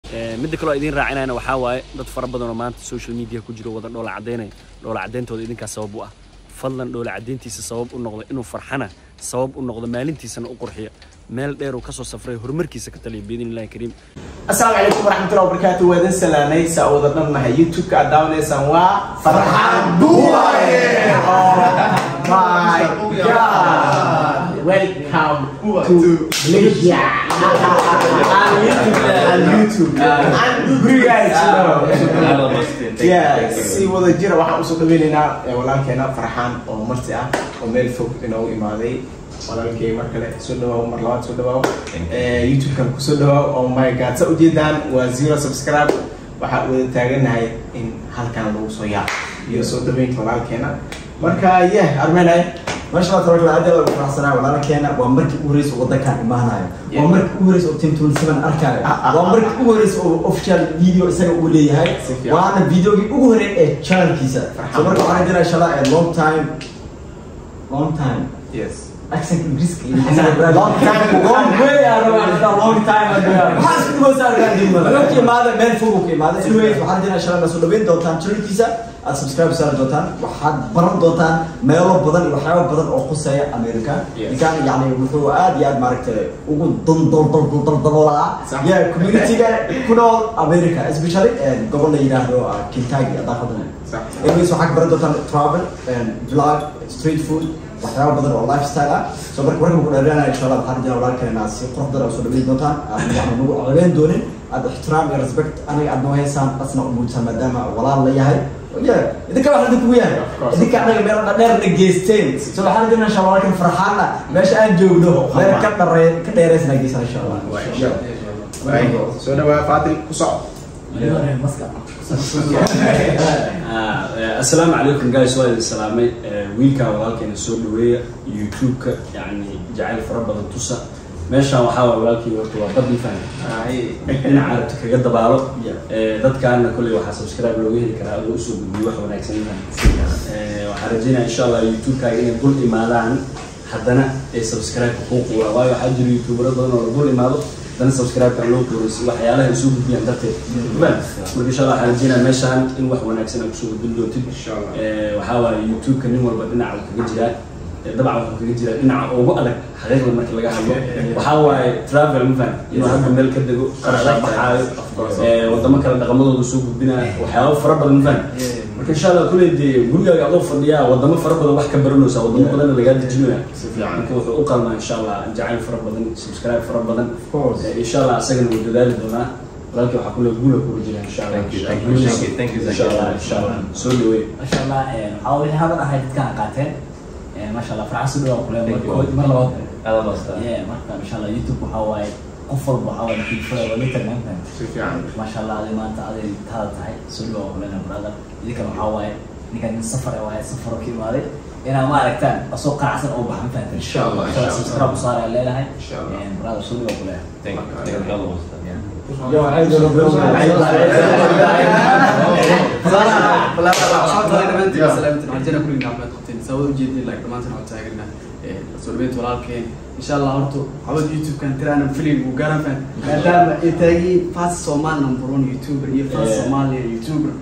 midda kale oo idin raacinayna waxa waaye dad fara badan oo maanta social media ku jiro wada dhoola cadeynay dhoola cadeyntooda idinka sabab u ah fadlan dhoola cadeyntiisa sabab u noqdo inuu farxana sabab u noqdo maalintiisana u qurxiyo meel dheer uu ka soo safray horumarkiisa ka taliya biidinilaahi kariim السلام عليكم ورحمة الله وبركاته وهذا سلامي سأوضنا مع يوتيوب كأداوني سوا فرحان بوهاي ماي جاد ويلكم تو ماليزيا on YouTube and you guys yeah see what the جرا واحد وصل بيننا ولكن فرحان ومرتاح وميل فوق إنه إمادي walaalkay mar kale soo dhawaw mar labaad soo dhawaw YouTube kan ku soo dhawaw oh my god soo jeedaan waa 0 subscribe waxa uu taaganahay in halkan lagu soo yaa iyo soo dhaweyn walaalkeena marka armeenay ما شاء الله تبارك الله عدل وفرحنا walaalkeena waa markii ugu horeysay wadankan imaanayo waa markii ugu horeysay oo Team 27 arkaayo waa markii ugu horeysay oo official video isaga uu leeyahay waana videogii ugu horeeyay ee channelkiisa soo marka waxaan diraa insha Allah long time yes accent English long time long time ago has to go sar gaan dimo okay maada meel fog okay maada anyways waxaan diraa insha Allah soo dhaweyn doontaan channelkiisa aad subscribe sar doontaan waxaad baran doontaan meelo badan iyo waxyaabo badan oo quseeya America nikaan yaani wuxuu aad iyo aad maaragtay ugu daldalaa community-ga ku nool America especially gobol la yiraahdo Kentucky adaqadana anyways waxaad baran doontaan travel and vlog street food waxyaabo badan oo lifestyle ah soo marka warka ku dheeraanaa insha Allah waxaan diraa walaalkeena si qurux badan soo dhaweyn doontaan waxaan nagu codeen doonin aad ixtiraam iyo respect aniga aad noo heesaan asna u muujin maadaama walaal la yahay إذا كان واحد يقول يعني إذا كان أنا ميرا نقدر نجستين سو حنا دينا إن شاء الله لكن فرحانة باش أنجوده غير كده رئيس نجيس إن شاء الله سو ده فاضل كصعب السلام عليكم guys وائل السلامي ويلكا walaalkeena soo dhaweeya YouTube-ka yani jacayl fara badan tusa meesha waxa walaalkii horta waa dad faan in aragto kaga dabaalo dadkaana kulli waxa subscribe looga heli karaa oo soo gudbiyo wax wanaagsan waxa rajayna insha Allah YouTube-ka inay dul imaadaan haddana ay subscribe ku qura waayo waxa jiro YouTuber badan oo dul imaado dan subscribe ka loo koro si waxyaalaha soo gudbiyaan dadka marka insha Allah waxaan rajayna meeshaan in wax wanaagsan ay soo gudbin doonto insha Allah waxa waa YouTube-ka nin walba dhinaca kaga jira dabcan wuxuu kaga jiraa dhinaca ugu adag xaqiiqda marka laga hadlo waxa waaye travel mafan inuu hadda meel ka dego qarashad baxaayo wadamo kala dhaqamadooda soo gudbinaya waxyaabo fara badan mafan marka insha Allah kuleedii gurigaaga adoo fadhiya wadamo fara badan wax ka baranaysa wadamo badan laga dejinayo marka wuxuu u qalmaa insha Allah jacayl fara badan subscribe fara badan insha Allah asagana wuu dadaali doonaa walaalkii waxa kule guul ku rajayna insha Allah thank you insha Allah soo dhaweey insha Allah hawlaha hada ahayd ka qaateen ما شاء الله فرح سوداء وكلام مرة واحدة هذا بس مرة ما شاء الله يوتيوب وحواي قفل وحواي في شوية ولا تمام ما شاء الله هذه ما أنت هذا تاعي سوداء وكلام برادر اللي كانوا حواي اللي كان من سفر وهاي سفر وكيل مالي أنا ما أركتان أسوق عسل أو بحم فاتن إن شاء الله سبسكرايب صار الليلة هاي إن شاء الله برادر سوداء وكلام يا عيد ربنا سووا جدي لايك ما تنو تاجرنا سولبيت ولكن إن شاء الله هرتو عبد يوتيوب كان ترانا فيلم وقارن فين قدام إنتاجي فاس سومال نمبرون يوتيوبر فاس سومالي يوتيوبر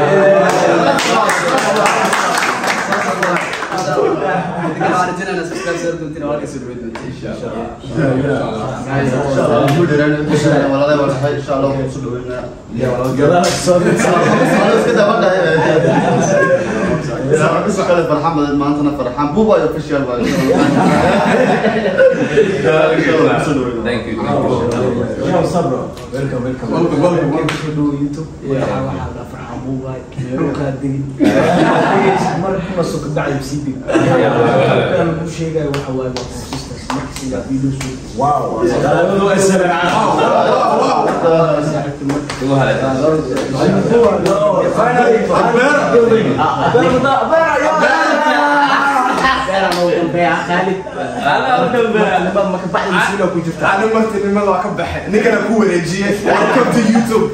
إذا عرجنا نسبسكرايب سيرتون ترى ولا كسولبيت إن شاء الله إن شاء الله مودرنا ولا لا ولا إن شاء الله وصلنا يا ولا جدا كده بقى بس قال فرحان ما أنتنا فرحان بوبا يفشل بقى thank you يا صبرا welcome to YouTube وحنا فرحان بوبا كادين مرة ما سوق داعي بسيبي أنا كل شيء جاي وحواي واو خالد أنا ما كبحت مسؤول أكون جبت أنا مرت إني ما كبحت نكنا كول إجيه welcome to YouTube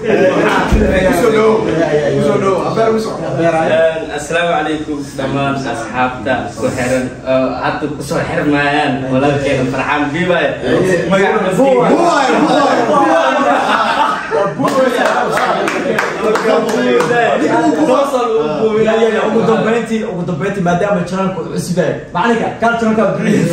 السلام عليكم تمام أصحابتا كحرن عطوا كسر حرمان ولكن فرحان بيبا ugu dambeyntii maadaama channelku cusubay macalinka kaal channelka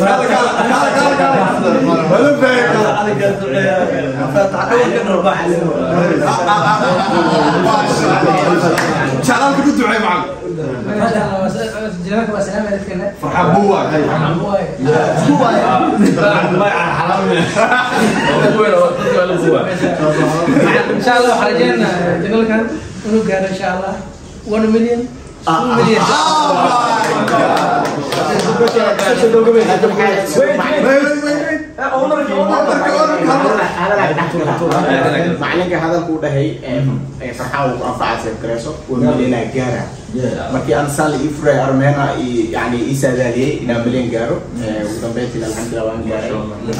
channelka ku ducay macalin جنابك وسلام عليكم فرحان بوك ان شاء الله حرجينا جنابك ونقال ان شاء الله 1 مليون 2 مليون معلنك هذا الكود هي فرحان وأنفع سكريسو وملينا جارة markii aan sal ifray armeena yani isadaliye ina milyan gaaro wadambeeyay alxamdulillah waan gaaray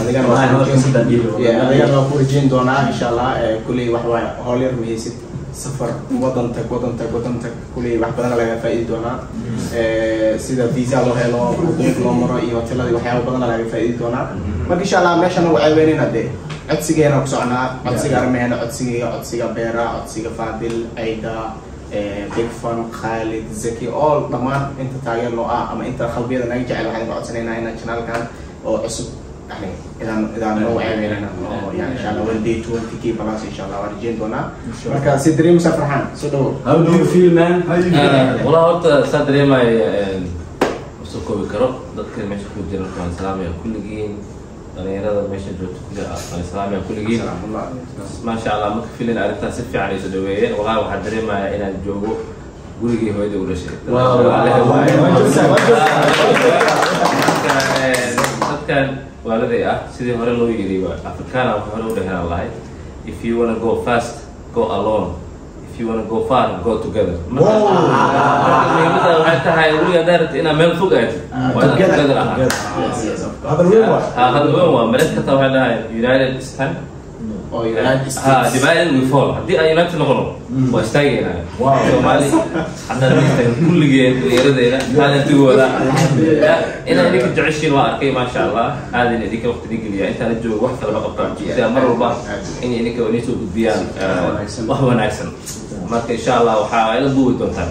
adigana waa ku rajeen doonaa insha Allah kulli wax waa hool yar meeysid safar wadanta kulli wax badan laga faa'iido doonaa sida visa loo helo loo maro iyo hoteelada waxyaabo badan laga faa'iido doonaa marka insha Allah meeshan waa ceebeynina de codsigeena ku soconaa codsiga armeena codsiga beera codsiga faadil ayda big fun Khalid Zaki all dhamaan inta taageer loo ama inta qalbiyada naga jecel waxaan codsanaynaa in channelkan oo cusub يعني إذا نوع عيننا يعني إن شاء الله one day 20k plus إن شاء الله ورجين دونا مركز سيدري مسافرحان سودو how do you feel man والله هرت صدري ما مسكوا بكرة ضد ماشي كل جنة كان سلام يا كل جين أنا يرى ماشي جوت كل سلام يا كل جين ما شاء الله مكفيلين عرفتها سفي على سودوية والله واحد دري ما إن الجوجو قولي هو يدي ولا شيء كان والدي سيدي هوري لو يري أفريقيا وهوري ودهنا الله if you wanna go fast go alone if you wanna go far go together مثلا حتى هاي ويا دارت إنا مل فوقات together هذا الوين مريكا طبعا هاي United stand divided we fall هدي United نقولوا واستاجينا مالي حتى كل جيل يردينا هذا تقول لا إنا هذيك تعيشين واركي ما شاء الله هذه هذيك وقت ذيك اللي أنت نجوا وقت لما قبضت إذا مروا بعض إني هذيك ونيسو بديان وهو نايسن ما إن شاء الله وحاول بود وثر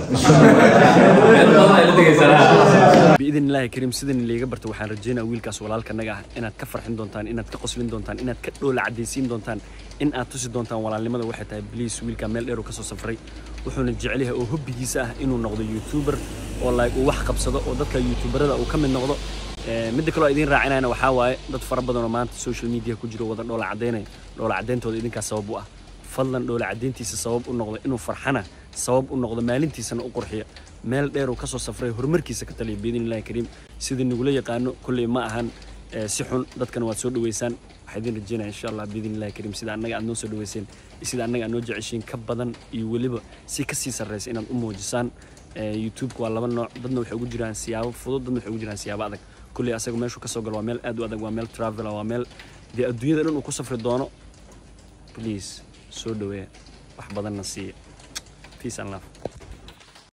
بإذن الله كريم سيدنا اللي قبرت وحن رجينا ويلكاس ولالك النجاح إن تكفرحين دونتان إن تقصلين دونتان إن تكدول عديسين دونتان إن أتوسي دونتان ولا لماذا واحد بليس ويلكا ميل إيرو كسو سفري وحنا نجعلها وهب جيسة إنه نقضي يوتيوبر والله وحق بصدق وضدك يوتيوبر ده وكم من نقضه مدة كل أيدين راعينا أنا وحاول ضد فربنا ما أنت السوشيال ميديا كجرو وضد دول عدينا دول عدين تود إيدين كسببوه فضلا دول عدين تيس الصواب النقض إنه فرحنا الصواب النقض مالين تيسنا أقرحية مال ديرو كسو سفري هرمركي سكتلي بإذن الله كريم سيد النقولة يقانو كل ما أهان سحن ضد كانوا سود ويسان حيدين رجينا إن شاء الله بإذن الله كريم سيد عنك عنو سود ويسان سيد عنك عنو جعشين كبداً يولب سيكسي سرس إن الأمة جسان يوتيوب والله من ضدنا وحقول جيران سياب فضل ضدنا وحقول جيران سياب بعدك كل أساق ماشوا كسوق الوامل أدو أدق وامل ترافل وامل دي أدوية ده إنه كسفر الدوانو بليز سود ويا وحبضنا السيء peace and love